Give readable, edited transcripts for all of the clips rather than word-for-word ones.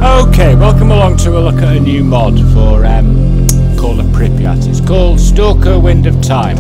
Okay, welcome along to a look at a new mod for Call of Pripyat. It's called S.T.A.L.K.E.R Wind of Time.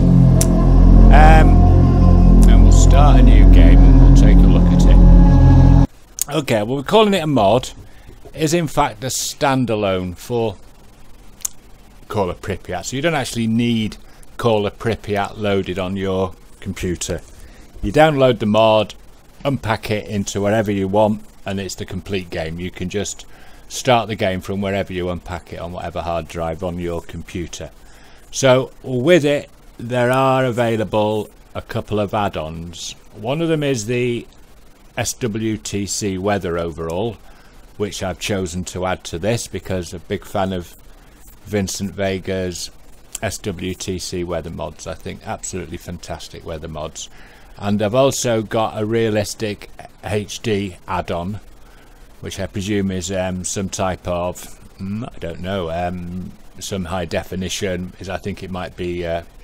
And we'll start a new game and we'll take a look at it. Okay, well, we're calling it a mod. It is in fact a standalone for Call of Pripyat. So you don't actually need Call of Pripyat loaded on your computer. You download the mod, unpack it into wherever you want, and it's the complete game. You can just start the game from wherever you unpack it on whatever hard drive on your computer. So with it there are available a couple of add-ons. One of them is the SWTC weather overall, which I've chosen to add to this because I'm a big fan of Vincent Vega's SWTC weather mods. I think absolutely fantastic weather mods. And I've also got a realistic HD add-on, which I presume is some type of, I don't know, some high definition. I think it might be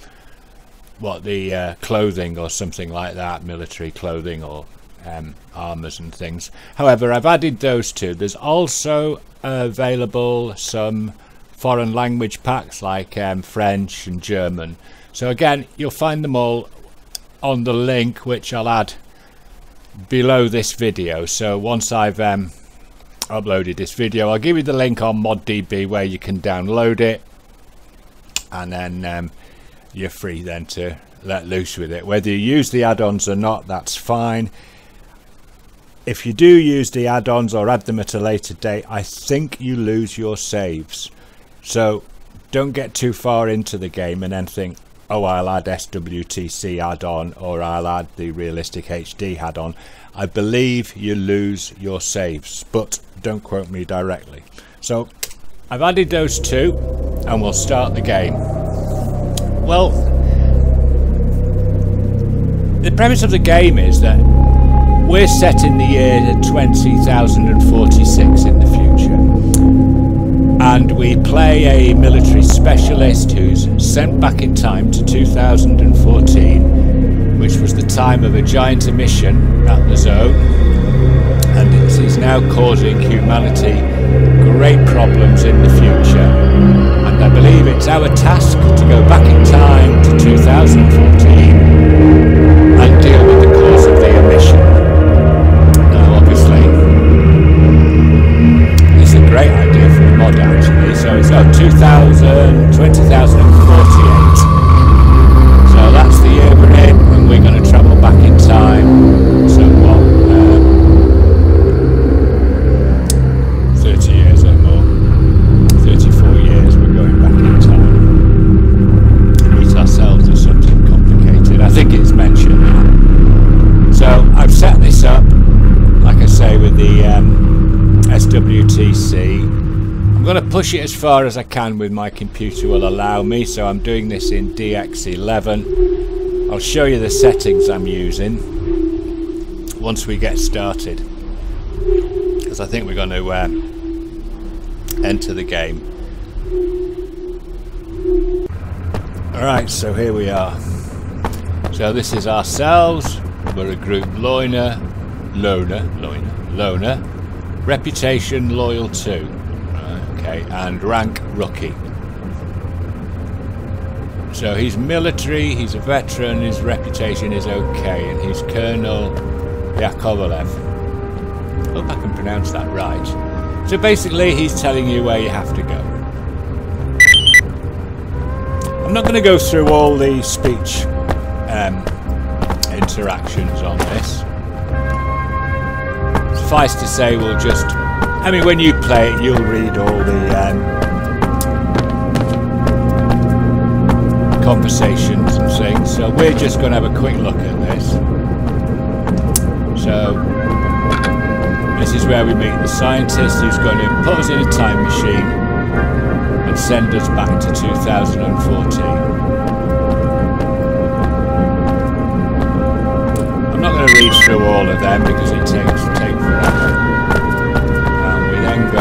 the clothing or something like that, military clothing or armors and things. However, I've added those two. There's also available some foreign language packs like French and German. So again, you'll find them all on the link which I'll add below this video. So once I've uploaded this video, I'll give you the link on ModDB where you can download it, and then you're free then to let loose with it. Whether you use the add-ons or not, that's fine. If you do use the add-ons or add them at a later date, I think you lose your saves. So don't get too far into the game and then think, oh, I'll add SWTC add-on or I'll add the realistic HD add-on. I believe you lose your saves, but don't quote me directly. So I've added those two and we'll start the game. Well, the premise of the game is that we're set in the year 20,046 in the future. And we play a military specialist who's sent back in time to 2014, which was the time of a giant emission at the zone, and it is now causing humanity great problems in the future. And I believe it's our task to go back in time to 2014 and deal with the cause of the emission. Now obviously it's a great idea for a mod actually, so it's 2048. So that's the year we're in, and we're going to travel back in time. So what, 30 years or more, 34 years we're going back in time. Meet ourselves or something complicated. I think it's mentioned. So I've set this up, like I say, with the SWTC. I'm going to push it as far as I can with my computer will allow me, so I'm doing this in DX11. I'll show you the settings I'm using once we get started, because I think we're going to enter the game. Alright, so here we are. So this is ourselves. We're a group loner, reputation loyal 2. Okay, and rank rookie. So he's military, he's a veteran, his reputation is okay, and he's Colonel Yakovlev. Hope I can pronounce that right. So basically he's telling you where you have to go. I'm not going to go through all the speech interactions on this. Suffice to say, we'll just, I mean, when you play it, you'll read all the conversations and things. So we're just going to have a quick look at this. So this is where we meet the scientist who's going to put us in a time machine and send us back to 2014. I'm not going to read through all of them because it takes forever. We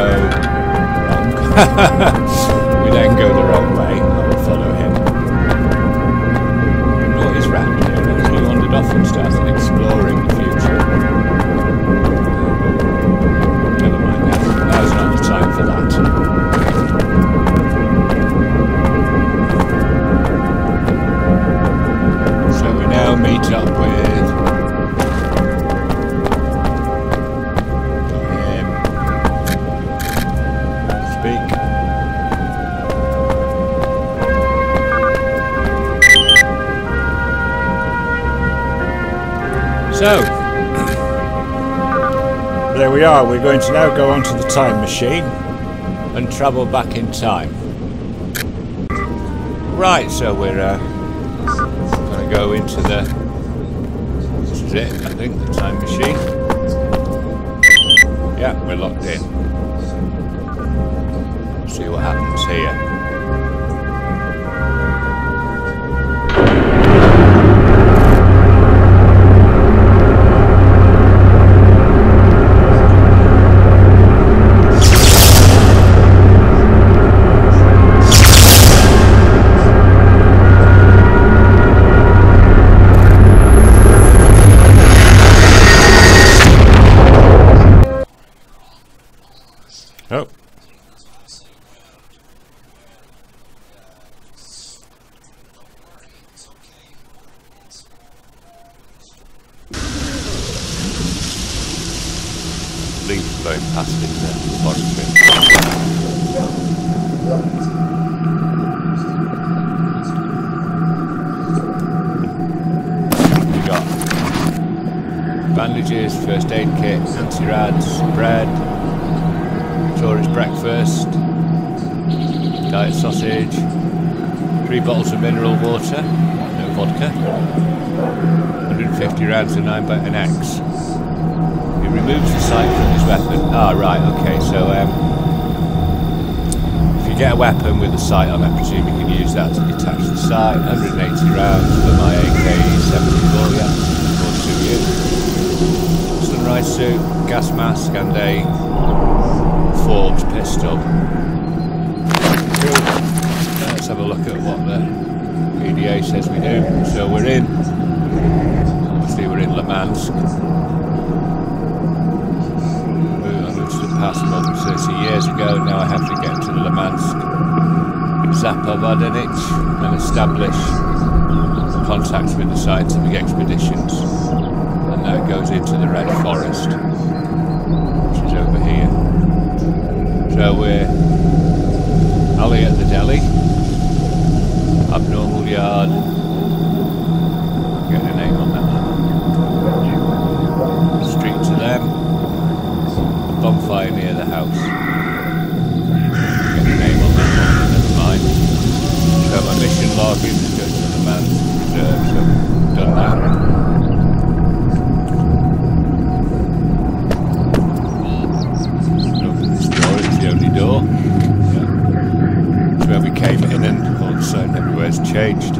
then go the wrong way. I will follow him. What is round here? He wandered off and started exploring the future. Never mind, now's not the So, there we are. We're going to now go onto the time machine and travel back in time. Right, so we're going to go into the... This is it, I think, the time machine. Yeah, we're locked in. See what happens here. Oh. Leaf blowing past in the laboratory. We got bandages, first aid kit, anti-rads, bread, tourist breakfast, diet sausage, 3 bottles of mineral water, no vodka, 150 rounds of 9x. He removes the sight from his weapon. Ah, right, okay, so if you get a weapon with the sight on, I presume you can use that to detach the sight. 180 rounds for my AK-74, yeah, for 2U. Sunrise suit, gas mask, and a Forbes pistol. Cool. Let's have a look at what the PDA says we do. So we're in, obviously we're in Limansk. Which was passed more than 30 years ago. Now I have to get to the Limansk Zapovodinich and establish contacts with the scientific expeditions. And that goes into the Red Forest, which is over here. So we're alley at the deli, abnormal yard, get a name on that one, street to them, a bonfire near the house, get a name on that one, never mind. So my mission login is go to the man's reserve, so done that. The only door. Yeah. That's where we came in, and all of a sudden everywhere's changed.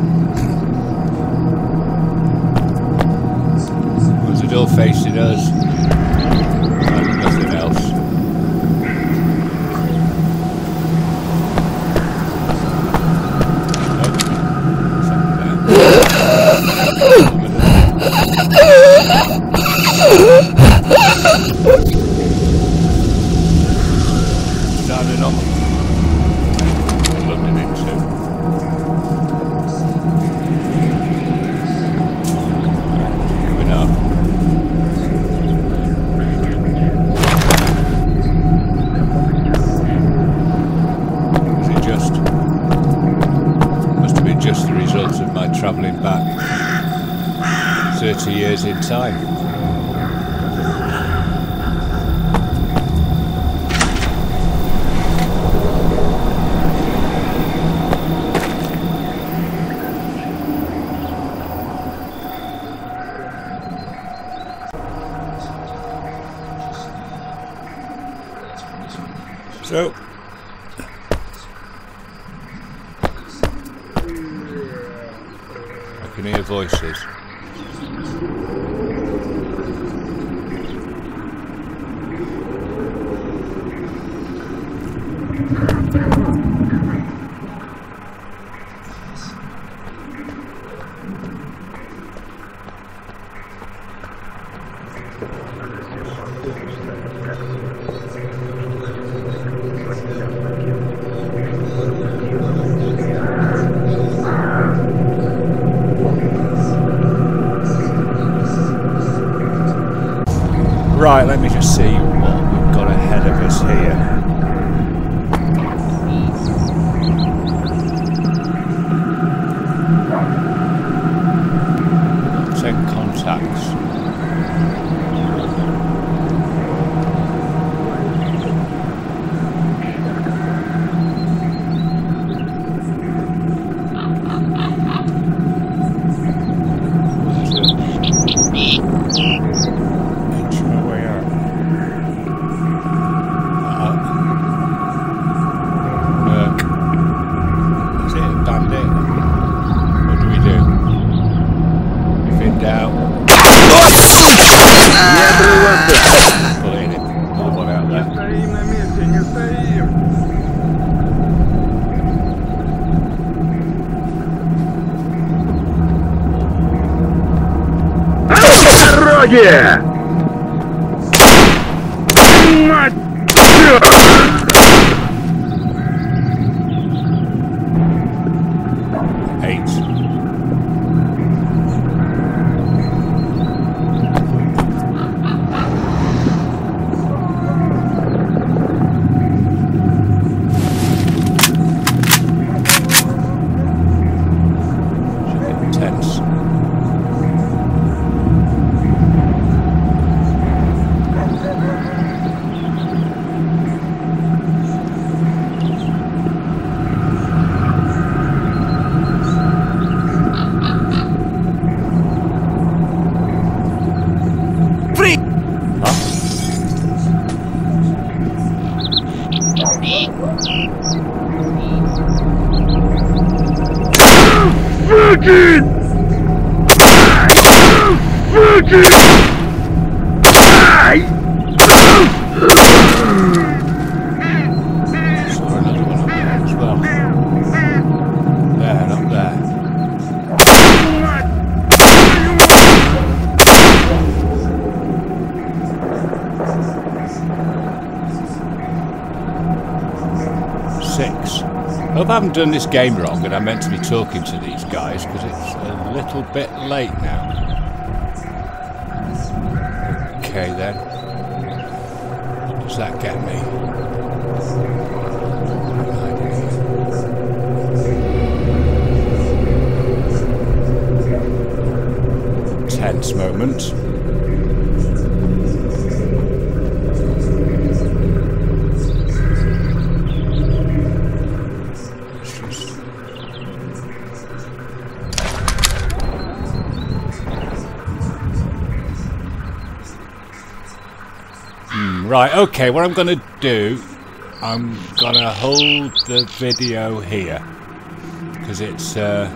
There's a door facing us, and nothing else. Starting off, plugged it into. Coming up. Is it just? Must have been just the result of my travelling back 30 years in time. So, I can hear voices. Right, let me just see what we've got ahead of us here. Check contacts. на месте не стоим! Дороги! Мать! 8. Tense. Fucking! Fucking! Saw another one up there as well. There, up there. 6. I hope I haven't done this game wrong and I'm meant to be talking to these guys because it's a little bit late now. Okay then. What does that get me? Tense moment. Right, okay, what I'm going to do, I'm going to hold the video here, because it's, I've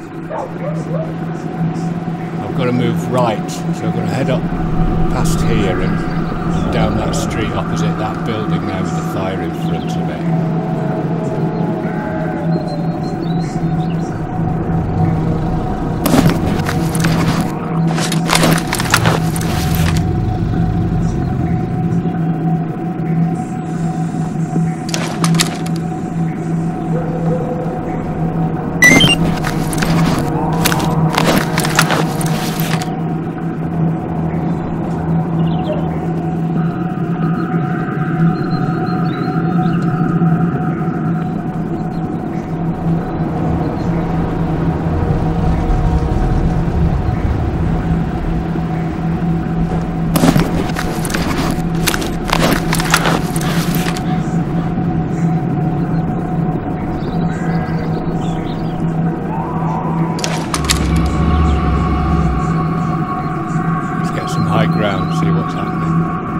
got to move right, so I'm going to head up past here and down that street opposite that building there with the fire in front of it. High ground, see what's happening.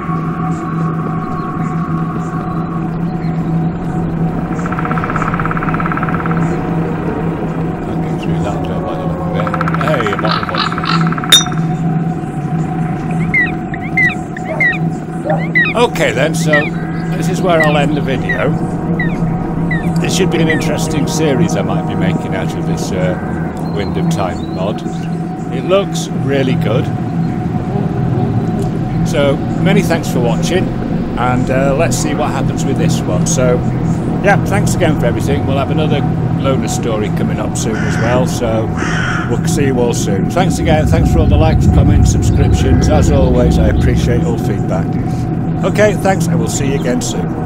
Can't get through that door by the look of it. Hey, a bottle of vodka. Okay then, so this is where I'll end the video. This should be an interesting series I might be making out of this Wind of Time mod. It looks really good. So, many thanks for watching, and let's see what happens with this one. So, yeah, thanks again for everything. We'll have another loaner story coming up soon as well, so we'll see you all soon. Thanks again, thanks for all the likes, comments, subscriptions. As always, I appreciate all feedback. Okay, thanks, and we'll see you again soon.